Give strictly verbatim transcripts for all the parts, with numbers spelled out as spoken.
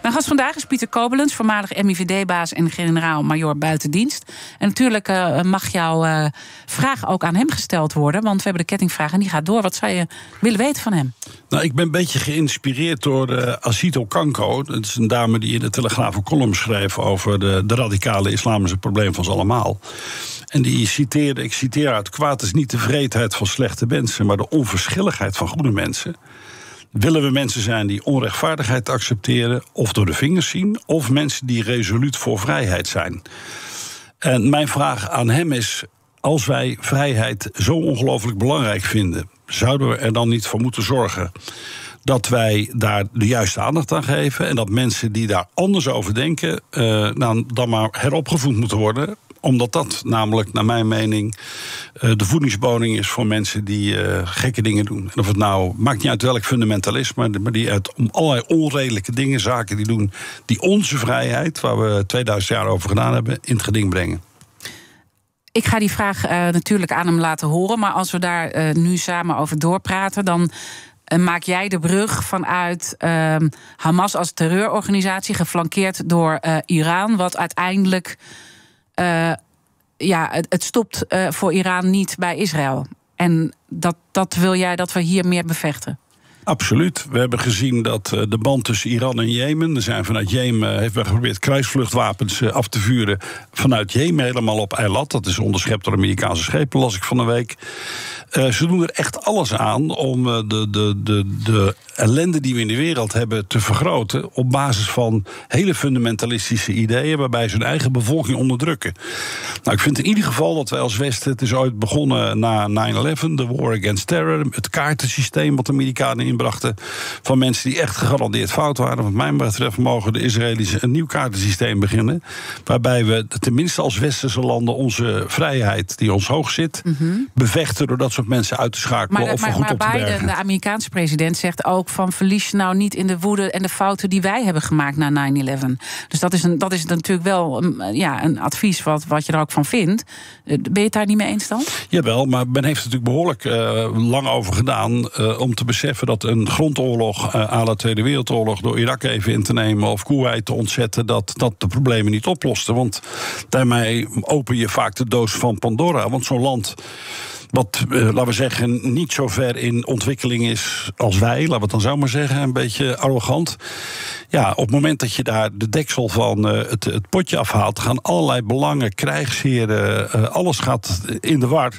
Mijn gast vandaag is Pieter Kobelens, voormalig M I V D-baas en generaal-majoor buitendienst. En natuurlijk uh, mag jouw uh, vraag ook aan hem gesteld worden, want we hebben de kettingvraag en die gaat door. Wat zou je willen weten van hem? Nou, ik ben een beetje geïnspireerd door uh, Asito Kanko. Dat is een dame die in de Telegraaf een column schreef over de, de radicale islamische probleem van ons allemaal. En die citeerde, ik citeer uit: kwaad is niet de wreedheid van slechte mensen, maar de onverschilligheid van goede mensen. Willen we mensen zijn die onrechtvaardigheid accepteren of door de vingers zien, of mensen die resoluut voor vrijheid zijn? En mijn vraag aan hem is: als wij vrijheid zo ongelooflijk belangrijk vinden, zouden we er dan niet voor moeten zorgen dat wij daar de juiste aandacht aan geven en dat mensen die daar anders over denken uh, nou, dan maar heropgevoed moeten worden? Omdat dat namelijk, naar mijn mening, uh, de voedingsbodem is voor mensen die uh, gekke dingen doen. En of het nou, maakt niet uit welk fundamentalisme, maar die uit om allerlei onredelijke dingen, zaken die doen, die onze vrijheid, waar we tweeduizend jaar over gedaan hebben, in het geding brengen. Ik ga die vraag uh, natuurlijk aan hem laten horen, maar als we daar uh, nu samen over doorpraten, dan uh, maak jij de brug vanuit uh, Hamas als terreurorganisatie, geflankeerd door uh, Iran, wat uiteindelijk Uh, ja, het, het stopt uh, voor Iran niet bij Israël. En dat, dat wil jij dat we hier meer bevechten? Absoluut. We hebben gezien dat uh, de band tussen Iran en Jemen, er zijn vanuit Jemen uh, heeft men geprobeerd kruisvluchtwapens uh, af te vuren vanuit Jemen helemaal op Eilat. Dat is onderschept door Amerikaanse schepen, las ik van een week. Uh, ze doen er echt alles aan om uh, de, de, de, de ellende die we in de wereld hebben te vergroten op basis van hele fundamentalistische ideeën waarbij ze hun eigen bevolking onderdrukken. Nou, ik vind in ieder geval dat wij als Westen, het is ooit begonnen na nine eleven, de War Against Terror, het kaartensysteem wat de Amerikanen inbrachten van mensen die echt gegarandeerd fout waren. Wat mij betreft mogen de Israëli's een nieuw kaartensysteem beginnen, waarbij we tenminste als westerse landen onze vrijheid die ons hoog zit, mm-hmm. bevechten door dat soort mensen uit te schakelen maar, of maar, goed maar op te bergen. Biden, de Amerikaanse president, zegt ook van verlies nou niet in de woede en de fouten die wij hebben gemaakt na nine eleven. Dus dat is, een, dat is natuurlijk wel een, ja, een advies wat, wat je er ook van vindt. Ben je het daar niet mee eens dan? Jawel, maar men heeft er natuurlijk behoorlijk uh, lang over gedaan uh, om te beseffen dat een grondoorlog uh, à la Tweede Wereldoorlog door Irak even in te nemen of Koeweit te ontzetten, dat, dat de problemen niet oplosten. Want daarmee open je vaak de doos van Pandora. Want zo'n land wat, uh, laten we zeggen, niet zo ver in ontwikkeling is als wij, laten we het dan zo maar zeggen, een beetje arrogant. Ja, op het moment dat je daar de deksel van uh, het, het potje afhaalt, gaan allerlei belangen, krijgsheren, uh, alles gaat in de war.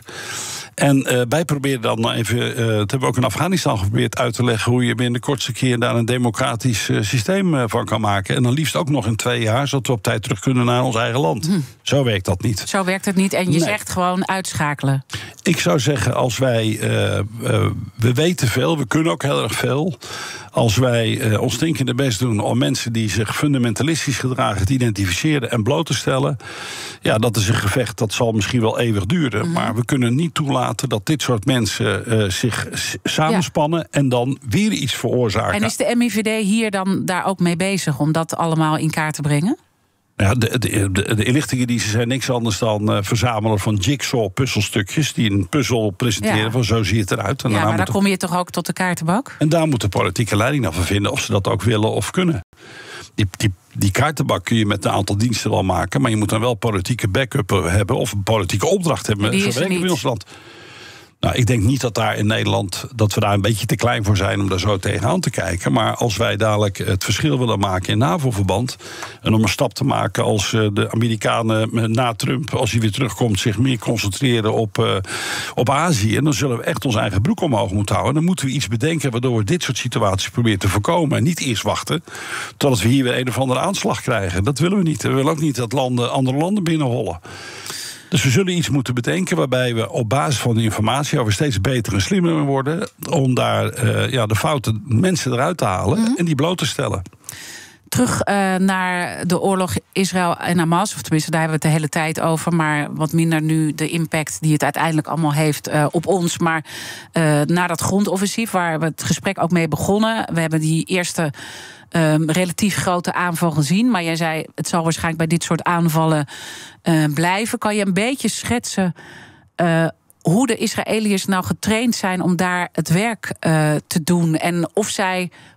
En uh, wij proberen dan even, uh, dat hebben we ook in Afghanistan geprobeerd uit te leggen, hoe je binnen de kortste keer daar een democratisch uh, systeem uh, van kan maken. En dan liefst ook nog in twee jaar, zodat we op tijd terug kunnen naar ons eigen land. Hm. Zo werkt dat niet. Zo werkt het niet en je nee. zegt gewoon uitschakelen. Ik zou zeggen, als wij, uh, uh, we weten veel, we kunnen ook heel erg veel. Als wij uh, ons stinkende best doen om mensen die zich fundamentalistisch gedragen te identificeren en bloot te stellen, ja, dat is een gevecht dat zal misschien wel eeuwig duren. Mm-hmm. Maar we kunnen niet toelaten dat dit soort mensen uh, zich samenspannen ja. en dan weer iets veroorzaken. En is de M I V D hier dan daar ook mee bezig om dat allemaal in kaart te brengen? Ja, de, de, de, de inlichtingendiensten zijn niks anders dan uh, verzamelen van jigsaw-puzzelstukjes die een puzzel presenteren ja. van zo ziet het eruit. En ja, maar dan de... kom je toch ook tot de kaartenbak? En daar moet de politieke leiding dan van vinden of ze dat ook willen of kunnen. Die, die, die kaartenbak kun je met een aantal diensten wel maken, maar je moet dan wel politieke backup hebben of een politieke opdracht hebben. Die is er niet. In ons land. Nou, ik denk niet dat daar in Nederland, dat we daar een beetje te klein voor zijn om daar zo tegenaan te kijken. Maar als wij dadelijk het verschil willen maken in NAVO-verband en om een stap te maken als de Amerikanen na Trump, als hij weer terugkomt, zich meer concentreren op, uh, op Azië, dan zullen we echt ons eigen broek omhoog moeten houden. Dan moeten we iets bedenken waardoor we dit soort situaties proberen te voorkomen. En niet eerst wachten totdat we hier weer een of andere aanslag krijgen. Dat willen we niet. We willen ook niet dat landen, andere landen binnenhollen. Dus we zullen iets moeten bedenken waarbij we op basis van de informatie over steeds beter en slimmer worden om daar uh, ja, de foute mensen eruit te halen mm-hmm. en die bloot te stellen. Terug uh, naar de oorlog Israël en Hamas, of tenminste daar hebben we het de hele tijd over, maar wat minder nu de impact die het uiteindelijk allemaal heeft uh, op ons. Maar uh, naar dat grondoffensief waar we het gesprek ook mee begonnen. We hebben die eerste Um, relatief grote aanval gezien. Maar jij zei, het zal waarschijnlijk bij dit soort aanvallen uh, blijven. Kan je een beetje schetsen uh, hoe de Israëliërs nou getraind zijn om daar het werk uh, te doen? En of zij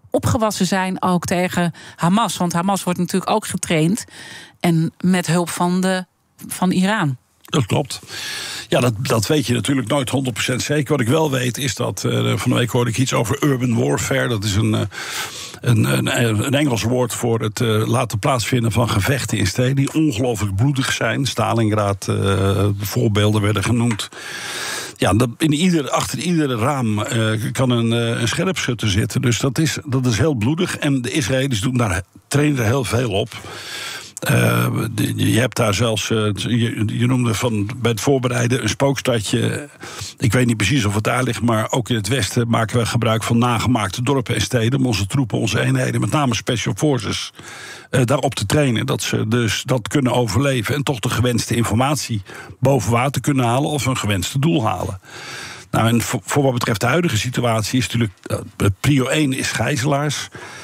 opgewassen zijn ook tegen Hamas. Want Hamas wordt natuurlijk ook getraind. En met hulp van, de, van Iran. Dat klopt. Ja, dat, dat weet je natuurlijk nooit honderd procent zeker. Wat ik wel weet is dat, uh, van de week hoorde ik iets over urban warfare. Dat is een, uh, een, een, een Engels woord voor het uh, laten plaatsvinden van gevechten in steden die ongelooflijk bloedig zijn. Stalingrad, uh, voorbeelden werden genoemd. Ja, dat in ieder, achter ieder raam uh, kan een, uh, een scherpschutter zitten. Dus dat is, dat is heel bloedig. En de Israëli's doen daar, trainen er heel veel op. Uh, je hebt daar zelfs, uh, je, je noemde van bij het voorbereiden een spookstadje. Ik weet niet precies of het daar ligt, maar ook in het westen maken we gebruik van nagemaakte dorpen en steden om onze troepen, onze eenheden, met name Special Forces, uh, daarop te trainen. Dat ze dus dat kunnen overleven en toch de gewenste informatie boven water kunnen halen of een gewenste doel halen. Nou, en voor, voor wat betreft de huidige situatie is natuurlijk uh, prio één is gijzelaars.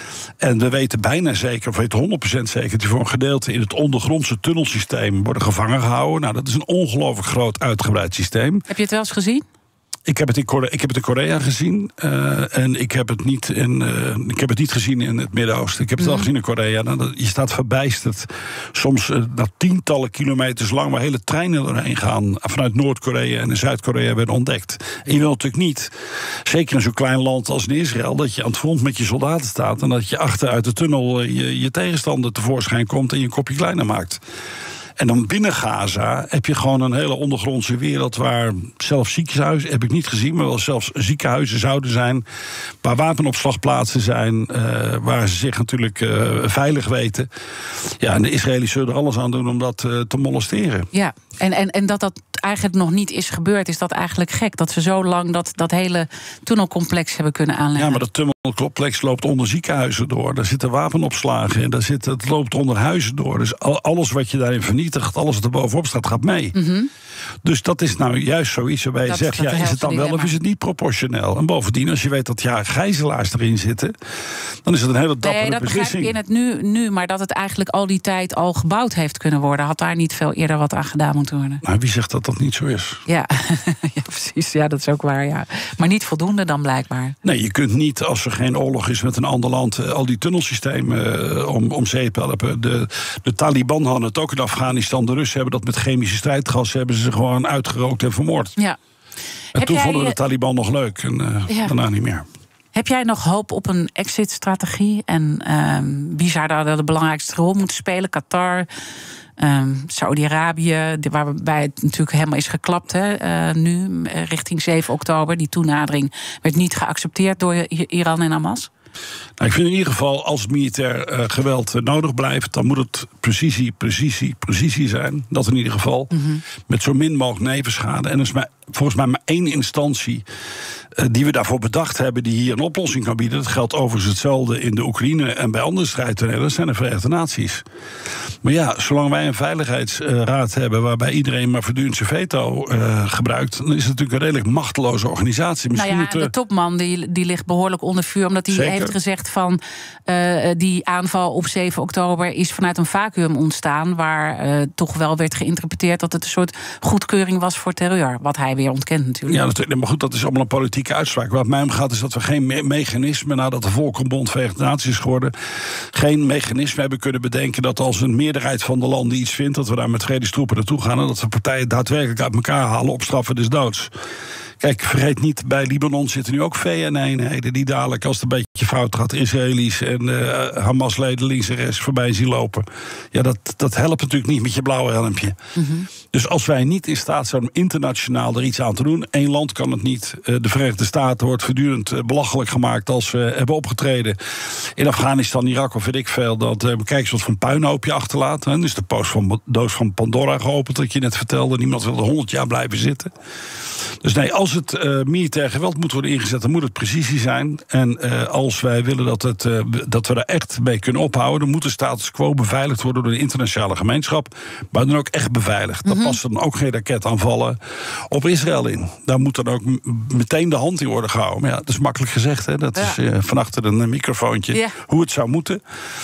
En we weten bijna zeker, of weten honderd procent zeker, dat die voor een gedeelte in het ondergrondse tunnelsysteem worden gevangen gehouden. Nou, dat is een ongelooflijk groot uitgebreid systeem. Heb je het wel eens gezien? Ik heb het in Korea, ik heb het in Korea gezien. Uh, en ik heb, het niet in, uh, ik heb het niet gezien in het Midden-Oosten. Ik heb het mm. wel gezien in Korea. Nou, je staat verbijsterd. Soms uh, na tientallen kilometers lang waar hele treinen doorheen gaan. Vanuit Noord-Korea en Zuid-Korea werden ontdekt. En je wil natuurlijk niet, zeker in zo'n klein land als in Israël, dat je aan het front met je soldaten staat en dat je achter uit de tunnel uh, je, je tegenstander tevoorschijn komt en je een kopje kleiner maakt. En dan binnen Gaza heb je gewoon een hele ondergrondse wereld waar zelfs ziekenhuizen, heb ik niet gezien, maar wel zelfs ziekenhuizen zouden zijn, waar wapenopslagplaatsen zijn, uh, waar ze zich natuurlijk uh, veilig weten. Ja, en de Israëli's zullen er alles aan doen om dat uh, te molesteren. Ja, en, en, en dat dat eigenlijk nog niet is gebeurd, is dat eigenlijk gek? Dat ze zo lang dat, dat hele tunnelcomplex hebben kunnen aanleggen. Ja, maar dat tunnelcomplex loopt onder ziekenhuizen door. Daar zitten wapenopslagen in. Daar zit, het loopt onder huizen door. Dus alles wat je daarin vernietigt, alles wat er bovenop staat, gaat mee. Mm-hmm. Dus dat is nou juist zoiets waarbij je dat zegt, ja, is het dan wel of is het niet proportioneel? En bovendien, als je weet dat ja, gijzelaars erin zitten, dan is het een hele dappere nee, dat beslissing. begrijp ik in het nu, nu, maar dat het eigenlijk al die tijd al gebouwd heeft kunnen worden. Had daar niet veel eerder wat aan gedaan moeten worden? Nou, wie zegt dat dat niet zo is? Ja, ja precies. Ja, dat is ook waar, ja. Maar niet voldoende dan blijkbaar. Nee, je kunt niet, als er geen oorlog is met een ander land, al die tunnelsystemen uh, om, om zeep helpen. De, de Taliban hadden het ook in Afghanistan. De Russen hebben dat met chemische strijdgas, hebben ze gewoon uitgerookt en vermoord. Ja. En Heb toen jij, vonden de Taliban nog leuk en uh, ja. daarna niet meer. Heb jij nog hoop op een exit-strategie? En uh, wie zou daar de belangrijkste rol moeten spelen? Qatar, uh, Saudi-Arabië, waarbij het natuurlijk helemaal is geklapt, hè, uh, nu, richting zeven oktober. Die toenadering werd niet geaccepteerd door Iran en Hamas. Nou, ik vind in ieder geval, als militair uh, geweld uh, nodig blijft, dan moet het precisie, precisie, precisie zijn. Dat in ieder geval. Mm-hmm. Met zo min mogelijk nevenschade. En er is maar, volgens mij maar één instantie uh, die we daarvoor bedacht hebben, die hier een oplossing kan bieden. Dat geldt overigens hetzelfde in de Oekraïne en bij andere strijdtonelen. Dat zijn de Verenigde Naties. Maar ja, zolang wij een veiligheidsraad hebben waarbij iedereen maar voortdurend zijn veto uh, gebruikt, dan is het natuurlijk een redelijk machteloze organisatie. Misschien nou ja, moeten... de topman die, die ligt behoorlijk onder vuur, omdat hij Zeker. heeft gezegd van uh, die aanval op zeven oktober is vanuit een vacuüm ontstaan, waar uh, toch wel werd geïnterpreteerd dat het een soort goedkeuring was voor terreur. Wat hij weer ontkent natuurlijk. Ja, natuurlijk. Maar goed, dat is allemaal een politieke uitspraak. Wat mij om gaat is dat we geen me- mechanisme, nadat de Volkenbond Verenigde Naties is geworden, geen mechanisme hebben kunnen bedenken dat als een meerderheid van de landen iets vindt, dat we daar met vredestroepen naartoe gaan en dat we partijen daadwerkelijk uit elkaar halen op straffen des doods. Kijk, vergeet niet, bij Libanon zitten nu ook V N-eenheden die dadelijk, als het een beetje fout gaat, Israëli's en uh, Hamas-leden links en rechts voorbij zien lopen. Ja, dat, dat helpt natuurlijk niet met je blauwe helmpje. Mm-hmm. Dus als wij niet in staat zijn om internationaal er iets aan te doen, één land kan het niet. Uh, de Verenigde Staten wordt voortdurend uh, belachelijk gemaakt als we hebben opgetreden in Afghanistan, Irak of weet ik veel. Dat uh, kijk eens wat voor een puinhoopje achterlaat. Hè. Dus de post van, doos van Pandora geopend, dat je net vertelde. Niemand wil er honderd jaar blijven zitten. Dus nee, als het uh, militair geweld moet worden ingezet, dan moet het precisie zijn. En uh, als wij willen dat, het, uh, dat we daar echt mee kunnen ophouden, dan moet de status quo beveiligd worden door de internationale gemeenschap. Maar dan ook echt beveiligd. Mm-hmm. Dan passen dan ook geen raketaanvallen op Israël in. Daar moet dan ook m- meteen de hand in worden gehouden. Maar ja, dat is makkelijk gezegd, hè? Dat ja. is uh, van achter een microfoontje. Ja. Hoe het zou moeten.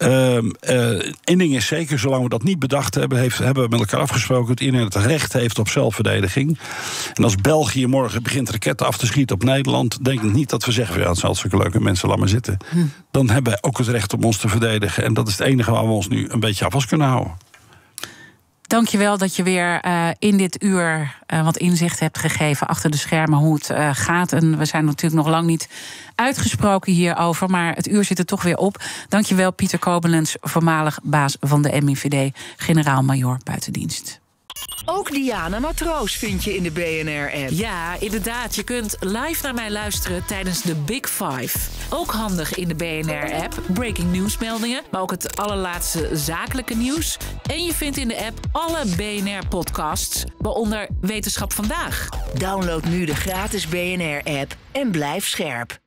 Eén uh, ding is zeker, zolang we dat niet bedacht hebben, heeft, hebben we met elkaar afgesproken dat iedereen het recht heeft op zelfverdediging. En als België morgen begint raketten af te schieten op Nederland, denk ik niet dat we zeggen, ja, het zijn zulke leuke mensen, laat maar zitten. Hm. Dan hebben wij ook het recht om ons te verdedigen. En dat is het enige waar we ons nu een beetje af kunnen houden. Dank je wel dat je weer uh, in dit uur uh, wat inzicht hebt gegeven achter de schermen hoe het uh, gaat. En we zijn natuurlijk nog lang niet uitgesproken hierover, maar het uur zit er toch weer op. Dank je wel, Pieter Kobelens, voormalig baas van de M I V D, generaal-majoor buitendienst. Ook Diana Matroos vind je in de B N R-app. Ja, inderdaad. Je kunt live naar mij luisteren tijdens de Big Five. Ook handig in de B N R-app. Breaking nieuwsmeldingen, maar ook het allerlaatste zakelijke nieuws. En je vindt in de app alle B N R-podcasts, waaronder Wetenschap Vandaag. Download nu de gratis B N R-app en blijf scherp.